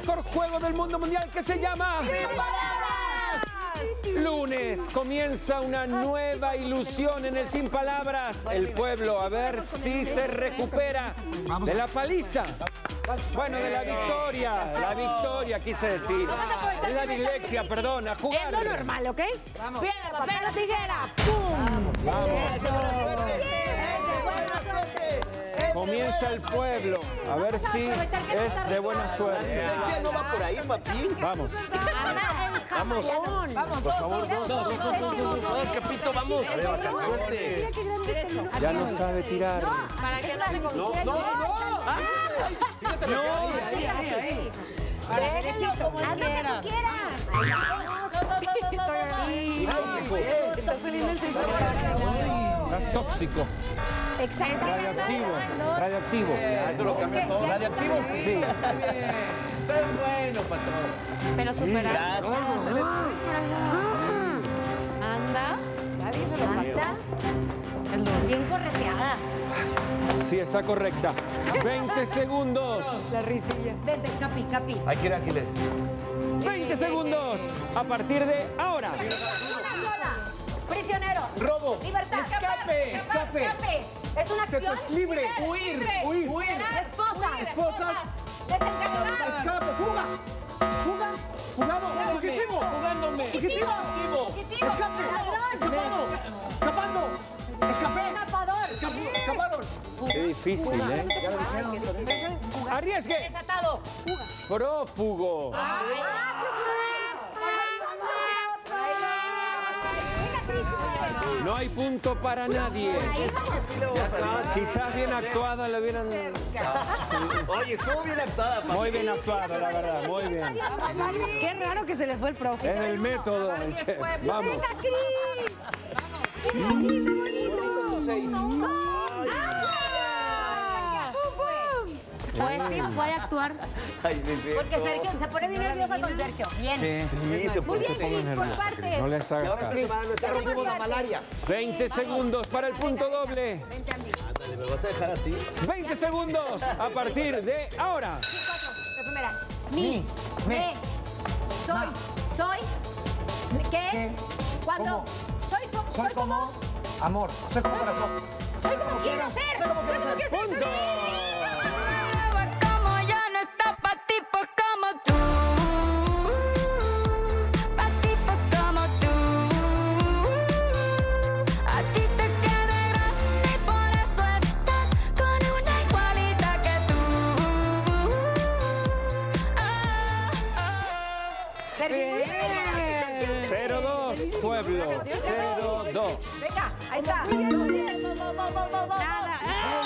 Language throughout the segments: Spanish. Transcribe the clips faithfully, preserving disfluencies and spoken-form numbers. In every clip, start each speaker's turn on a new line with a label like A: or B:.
A: mejor juego del mundo mundial que se llama...
B: ¡Sin palabras!
A: Lunes comienza una nueva ilusión en el Sin Palabras. El pueblo a ver si se recupera de la paliza. Bueno, de la victoria, la victoria quise decir. De la dislexia, perdón, a jugar.
C: Es lo normal, ¿ok? Vamos. Piedra, papel o tijera. ¡Pum!
A: Vamos.
B: Comienza
A: el pueblo. A ver si es de buena suerte.
B: La dislexia no va por ahí, papi.
A: Vamos.
B: Vamos.
C: Vamos,
B: por favor, dos. Dos, dos, dos, dos. Dos, Capito, vamos. Suerte.
A: Ya no sabe tirar.
C: Para que no se convierta.
B: No, no.
C: No, ahí, ahí, ahí. Déjenlo como él quiera. Está saliendo el seis.
A: Está tóxico.
C: Exacto.
A: Radioactivo. Radioactivo.
B: Esto lo cambia todo. ¿Radioactivo?
A: Sí.
B: Pero es bueno para todo.
C: Pero supera.
B: Gracias.
C: Anda. Anda. Bien correteada.
A: Sí, está correcta. veinte segundos.
C: La risilla. Vente, Capi, Capi.
B: Hay que ir ágiles.
A: veinte segundos. A partir de ahora.
C: Una sola. Prisionero.
B: Robo.
C: Libertad.
B: Escape.
C: Escape. Escape. Es una acción.
B: Libre. Huir. Huir.
C: Huir. Esposa.
B: Esposas.
C: Desencadenar.
B: Escape. Fuga. Fuga. Jugamos. Fugitivo. Jugándome. Fugitivo.
C: Fugitivo.
B: Escape. Escapado. Escapando. Escapé.
C: Escapador.
B: Escaparon.
A: Qué difícil, ¿eh? Arriesgue.
C: Desatado.
A: Prófugo. No hay punto para nadie. Quizás bien actuada le hubieran...
B: Oye, estuvo bien actuada, papi.
A: Muy bien actuada, la verdad, muy bien.
C: Qué raro que se le fue el profe.
A: Es el método, el chef. Vamos.
C: Pues sí, puede actuar.
B: Ay, mi Dios.
C: Porque Sergio se pone bien nerviosa con Sergio. Bien.
B: Sí, se
C: Muy bien, Cris, por partes.
A: No les
B: Y
A: haga
B: ahora esta
A: caso.
B: semana está rompimos la malaria.
A: veinte segundos para el punto doble.
B: Ándale, ¿me vas a dejar así?
A: veinte segundos a partir de ahora.
C: La primera. Mi. Me. Soy. Soy. ¿Qué? ¿Cuándo? Soy como. Soy como.
D: Amor, soy como corazón.
C: Soy como quiero ser.
D: Soy como quiero ser.
A: ¡Punto!
E: Como ya no está pa' tipos como tú, pa' tipos como tú. A ti te queda grande y por eso estás con una igualita que tú. Ah, ah.
A: cero dos, pueblo. cero dos.
C: Venga, ahí está. Nada.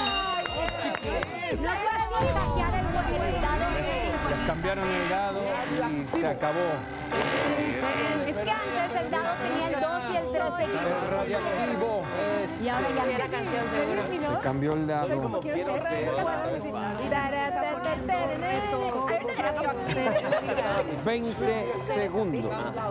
C: No puedes hackear el dado.
A: Les cambiaron el dado y se acabó.
C: Es que antes el dado tenía el dos y el tres
A: El
C: seguidos.
A: radioactivo.
C: Y ahora ya la canción seguro.
A: Se cambió el dado.
B: Como quiero ser.
A: veinte segundos.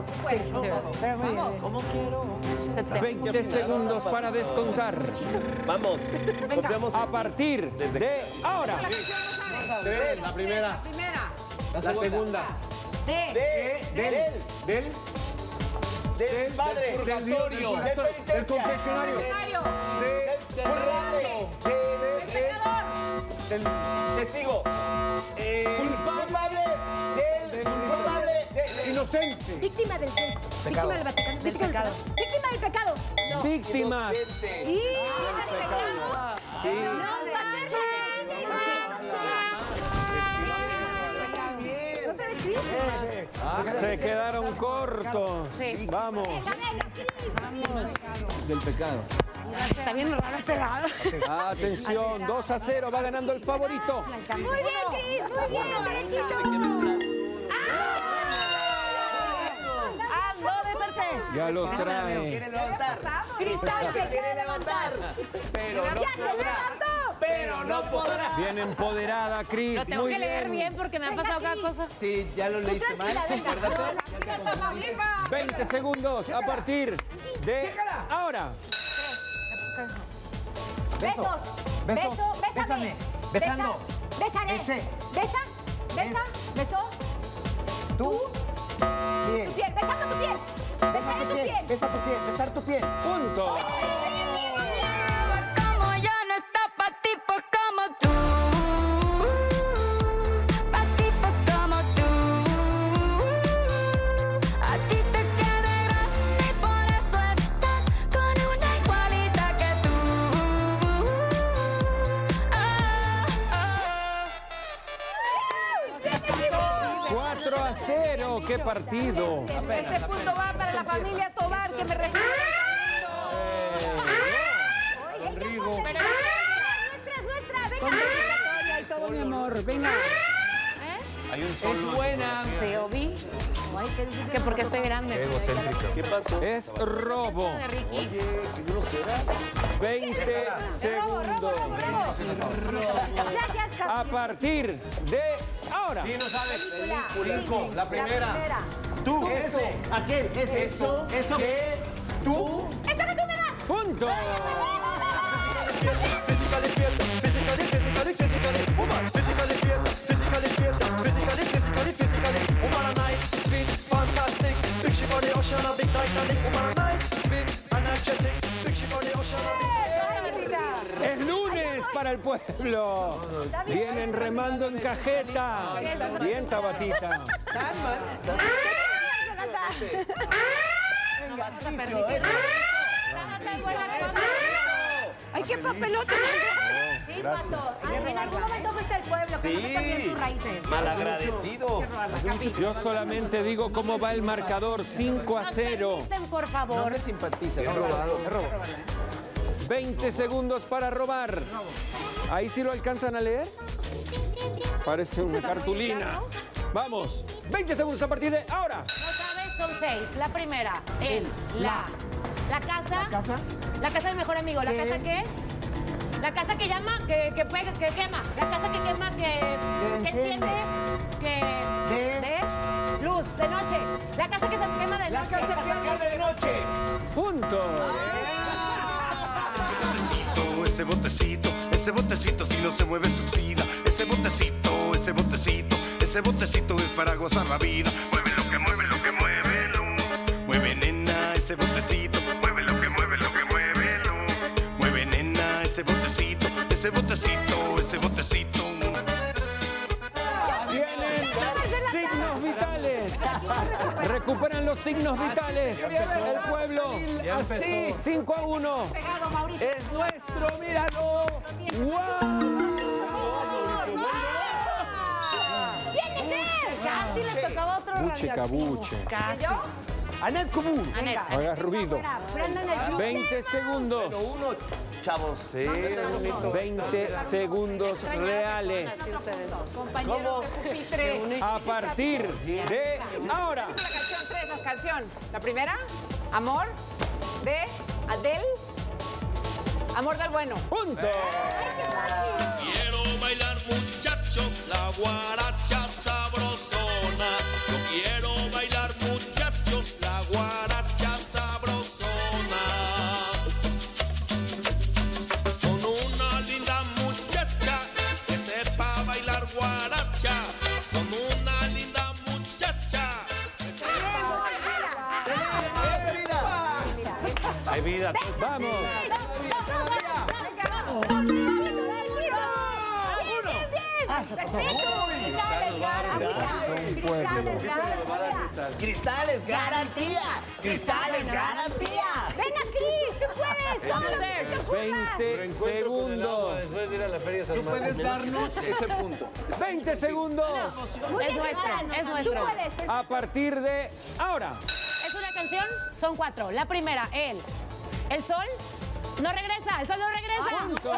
B: ¿Cómo quiero?
A: veinte segundos para descontar.
B: Vamos, confiamos
A: A partir de ahora.
B: La primera. La segunda.
C: De.
B: De, del, del, del padre, del purgatorio, del penitencia, del confesionario, del purgante, del testigo, culpable, del culpable,
D: Inocente.
C: Víctima del qué? Víctima del Vaticano. Víctima del pecado. Víctima del pecado. No.
A: Víctimas.
C: Sí. Del pecado.
A: Sí.
C: No pasa.
A: Se quedaron cortos. Vamos.
B: del pecado.
C: Está bien raro este dado.
A: Atención, dos a cero, va ganando el favorito.
C: Muy bien, Cris. Muy bien, derechito. ¡Ah, no, de suerte!
A: Ya lo trae.
B: Quiere levantar.
C: Cristal se
B: Quiere levantar. Pero no podrá. Pero no podrá.
A: Bien empoderada, Cris.
C: Lo tengo
A: Muy
C: que leer
A: bien.
C: bien porque me han pasado cada cosa.
B: Sí, ya lo leíste mal.
A: veinte segundos a partir de ahora.
C: Besos.
D: Besos.
C: Beso, bésame.
D: Bésame. Besando.
C: Besa, Besaré.
D: Besé.
C: Besa. Besa. Besó.
B: Tú. Piel.
C: Tu piel, besando tu piel. Besaré tu piel.
B: Besa tu piel, besar tu piel.
A: Punto.
E: Como yo no está pa' tipos como tú. Pa' tipos como tú. A ti te queda grande y por eso estás con una igualita que tú. Ah, ah.
A: cuatro a cero. ¡Qué partido!
C: Este punto va para la familia Tobar que me recibe.
A: Rigo.
C: Nuestra, es nuestra, venga.
F: Y todo, mi amor, venga.
A: Es buena.
C: Se oví. Que porque estoy grande.
B: ¿Qué pasó?
A: Es robo.
C: De Ricky.
B: ¿Qué grosera?
A: veinte segundos.
C: Gracias,
A: A
C: Castillo.
A: partir de ahora.
D: ¿Quién no sabe?
C: Película.
D: Cinco, la primera.
B: Tú, ese, aquel, ese.
D: Eso,
B: Eso.
D: que tú.
C: ¡Esto que tú me das!
A: Punto.
G: Physically fit, physically, physically, physically, woman. Physically fit, physically fit, physically, physically, physically. Woman a nice, sweet, fantastic. Big she body, ocean a big Titanic. Woman a nice, sweet, energetic. Big she body, ocean a big.
A: Es lunes para el pueblo. Vienen remando en cajeta. Bien, Tabatita.
B: Patricio, eh.
C: ¡Ay, qué papelote! Sí,
A: Gracias.
C: Pato. Ay, en algún momento fuiste al pueblo, que no se cambian tus raíces.
B: Malagradecido.
A: Yo solamente digo cómo va el marcador. cinco a cero.
C: Permiten, por favor.
D: Simpatiza. Es robado. Es robado.
A: veinte segundos para robar. ¿Ahí sí lo alcanzan a leer? Parece una cartulina. Vamos. veinte segundos a partir de ahora.
C: No sabes, son seis. La primera, el, la. La casa.
B: ¿La casa?
C: La casa de mi mejor amigo. ¿La
B: ¿Qué?
C: casa qué? La casa que llama, que, que pega, que quema. La casa que quema, que, que
B: enciende.
C: enciende, que...
B: De-
C: de luz, de noche. La casa que se quema de
B: La
C: noche.
B: casa que arde de noche.
A: Punto.
G: Ese botecito, ese botecito si no se mueve se oxida. Ese botecito, ese botecito, ese botecito es para gozar la vida. Mueve lo que mueve, lo que mueve, lo. Mueve nena, ese botecito, mueve lo que mueve, lo que mueve, lo. Mueve nena, ese botecito, ese botecito, ese botecito.
A: Tienen signos vitales. Recuperan los signos vitales. El pueblo. Así, cinco a uno.
C: Pegado, Mauricio.
A: Es nuestro, míralo. ¡Wow!
C: ¡Tiene ser! Casi le tocaba otro
A: Buche,
C: radioactivo.
A: cabuche.
C: Casi.
B: Anet Común.
C: Anet,
A: Haga ruido.
C: Prendan el club.
A: veinte segundos.
B: Uno, chavos. Sí,
A: veinte segundos reales.
C: Compañeros de pupitre.
A: A partir de ahora.
F: La canción tres, la canción. La primera, Amor, de Adele. Amor del bueno.
A: Punto.
G: Quiero bailar muchachos la guaracha sabrosona. Yo quiero bailar muchachos la guaracha sabrosona. Con una linda muchacha que sepa bailar guaracha. Con una linda muchacha que sepa bailar.
D: Hay vida.
A: Vamos.
B: Cristales, garantía. Cristales, garantía.
C: Venga, Cris, tú puedes. Todo lo que te ocurra.
A: veinte segundos.
D: Después de ir a la feria San
H: Tú puedes darnos ese punto.
A: veinte segundos.
C: Muy
F: Es
C: bien,
F: nuestro,
C: Cristina.
F: es nuestro.
C: Tú puedes.
A: A partir de ahora.
C: Es una canción, son cuatro. La primera, el. El sol no regresa, el sol no regresa.
A: Punto.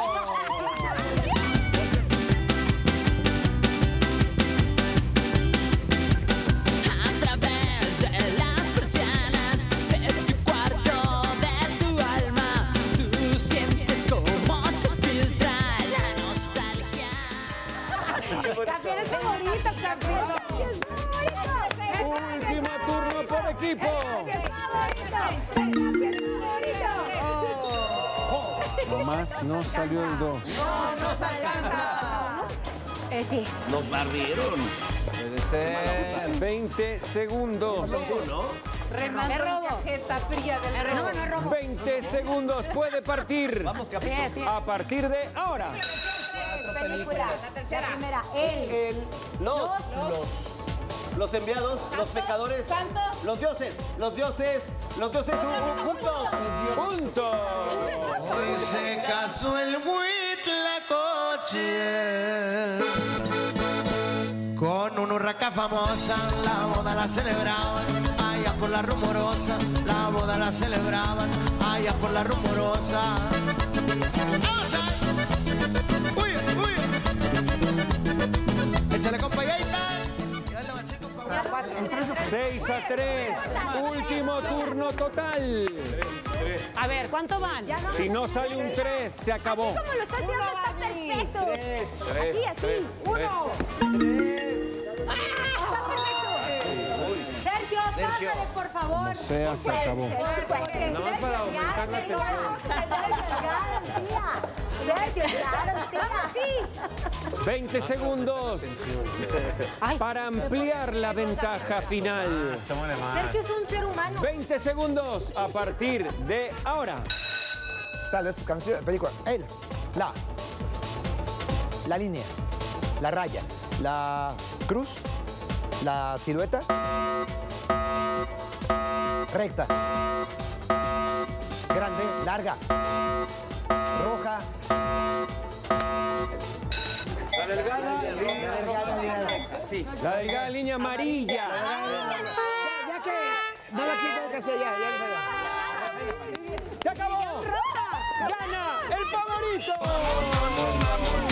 E: A través de las persianas de tu cuarto, de tu alma, tú sientes cómo se filtra la nostalgia.
C: Campeón es favorito, campeón.
A: Último turno por equipo. Nomás no salió el dos.
B: No nos alcanza.
C: Eh, sí.
B: Nos barrieron.
A: Puede ser. veinte segundos.
F: Remando
C: Es robo.
F: en tarjeta fría del robo.
C: No, no es robo.
A: veinte segundos. Puede partir.
B: Vamos,
C: Sí,
B: capitán.
C: sí.
A: A partir de ahora.
C: Película.
F: La tercera.
C: Primera, él.
B: Los, los, los enviados, los pecadores,
F: Santos.
B: los dioses, los dioses, los dioses uh, juntos.
A: Punto.
G: Hoy se casó el Huitlacoche con una urraca famosa. La boda la celebraban allá por la rumorosa. La boda la celebraban allá por la rumorosa. ¡Vamos ahí! ¡Uy, uy! Échale, compañerita.
A: seis a tres. Último turno total.
C: A ver, ¿cuánto van?
A: Si no sale un tres, se acabó.
C: Como lo estás haciendo, está perfecto. Así, así. Uno. Sergio, pásale, por favor.
A: sea, se acabó.
C: No,
D: para aumentar la tensión.
C: Sergio, claro, sí.
A: veinte segundos para ampliar la ventaja final.
C: Sergio es un ser humano.
A: veinte segundos a partir de ahora.
I: Tal vez canción, película. Él, la, la línea, la raya, la cruz, la silueta, recta, grande, larga, roja,
D: La delgada.
A: Sí, la delgada línea amarilla.
I: ya que no la quito que sea ya, ya, ya.
A: ¡Se acabó! ¡Gana el favorito!